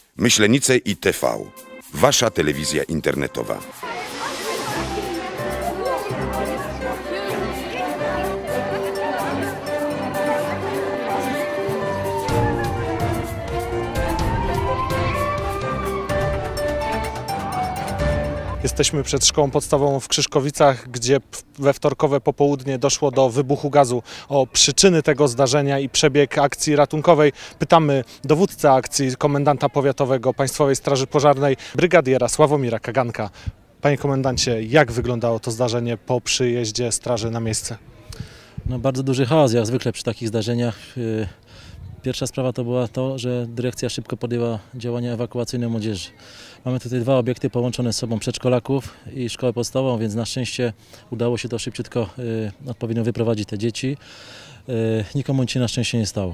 Myślenice i TV. Wasza telewizja internetowa. Jesteśmy przed szkołą podstawową w Krzyszkowicach, gdzie we wtorkowe popołudnie doszło do wybuchu gazu. O przyczyny tego zdarzenia i przebieg akcji ratunkowej pytamy dowódcę akcji, komendanta powiatowego Państwowej Straży Pożarnej, brygadiera Sławomira Kaganka. Panie komendancie, jak wyglądało to zdarzenie po przyjeździe straży na miejsce? No, bardzo duży chaos, jak zwykle przy takich zdarzeniach. Pierwsza sprawa to była to, że dyrekcja szybko podjęła działania ewakuacyjne młodzieży. Mamy tutaj dwa obiekty połączone z sobą, przedszkolaków i szkołę podstawową, więc na szczęście udało się to szybciutko odpowiednio wyprowadzić te dzieci. Nikomu nic się na szczęście nie stało.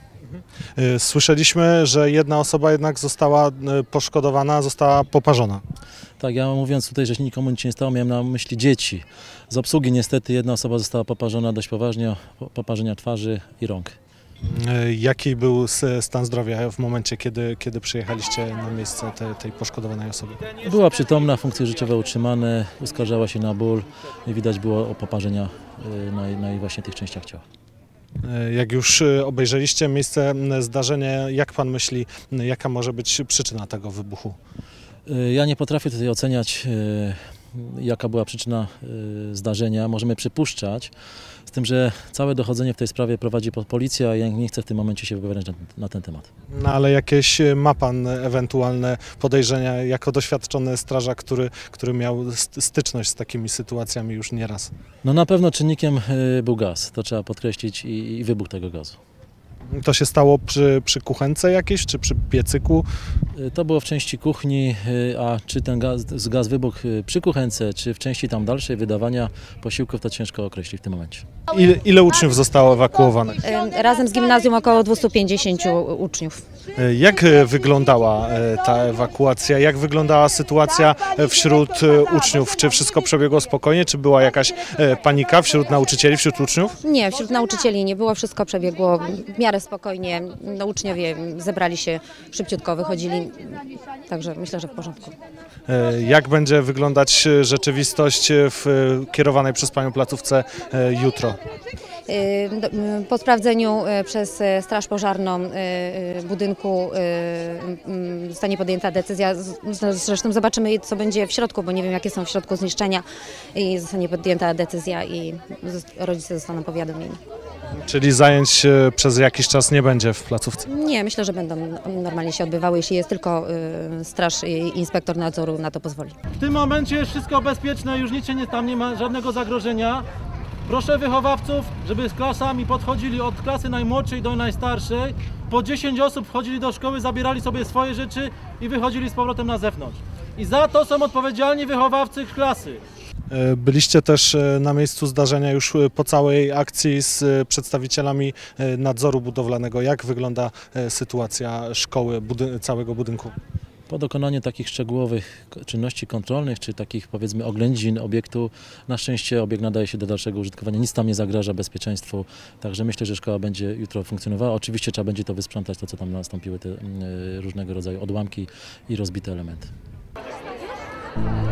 Słyszeliśmy, że jedna osoba jednak została poszkodowana, została poparzona. Tak, ja mówiąc tutaj, że nikomu nic się nie stało, miałem na myśli dzieci. Z obsługi niestety jedna osoba została poparzona dość poważnie, poparzenia twarzy i rąk. Jaki był stan zdrowia w momencie, kiedy przyjechaliście na miejsce tej poszkodowanej osoby? Była przytomna, funkcje życiowe utrzymane, uskarżała się na ból i widać było poparzenia na właśnie tych częściach ciała. Jak już obejrzeliście miejsce zdarzenia, jak pan myśli, jaka może być przyczyna tego wybuchu? Ja nie potrafię tutaj oceniać, jaka była przyczyna zdarzenia. Możemy przypuszczać, z tym, że całe dochodzenie w tej sprawie prowadzi policja, a ja nie chcę w tym momencie się wypowiadać na ten temat. No ale jakieś ma pan ewentualne podejrzenia jako doświadczony strażak, który miał styczność z takimi sytuacjami już nieraz? No na pewno czynnikiem był gaz, to trzeba podkreślić i wybuch tego gazu. To się stało przy kuchence jakiejś, czy przy piecyku? To było w części kuchni, a czy ten gaz wybuchł przy kuchence, czy w części tam dalszej wydawania posiłków, to ciężko określić w tym momencie. Ile uczniów zostało ewakuowanych? Razem z gimnazjum około 250 uczniów. Jak wyglądała ta ewakuacja? Jak wyglądała sytuacja wśród uczniów? Czy wszystko przebiegło spokojnie? Czy była jakaś panika wśród nauczycieli, wśród uczniów? Nie, wśród nauczycieli nie było, wszystko przebiegło w miarę spokojnie. Uczniowie zebrali się szybciutko, wychodzili, także myślę, że w porządku. Jak będzie wyglądać rzeczywistość w kierowanej przez panią placówce jutro? Po sprawdzeniu przez Straż Pożarną budynku zostanie podjęta decyzja, zresztą zobaczymy, co będzie w środku, bo nie wiem, jakie są w środku zniszczenia, i zostanie podjęta decyzja i rodzice zostaną powiadomieni. Czyli zajęć przez jakiś czas nie będzie w placówce? Nie, myślę, że będą normalnie się odbywały, jeśli jest tylko straż i inspektor nadzoru na to pozwoli. W tym momencie jest wszystko bezpieczne, już nic się tam nie ma żadnego zagrożenia. Proszę wychowawców, żeby z klasami podchodzili od klasy najmłodszej do najstarszej. Po 10 osób wchodzili do szkoły, zabierali sobie swoje rzeczy i wychodzili z powrotem na zewnątrz. I za to są odpowiedzialni wychowawcy klasy. Byliście też na miejscu zdarzenia już po całej akcji z przedstawicielami nadzoru budowlanego. Jak wygląda sytuacja szkoły, całego budynku? Po dokonaniu takich szczegółowych czynności kontrolnych, czy takich powiedzmy oględzin obiektu, na szczęście obiekt nadaje się do dalszego użytkowania, nic tam nie zagraża bezpieczeństwu, także myślę, że szkoła będzie jutro funkcjonowała. Oczywiście trzeba będzie to wysprzątać, to co tam nastąpiły, te różnego rodzaju odłamki i rozbite elementy.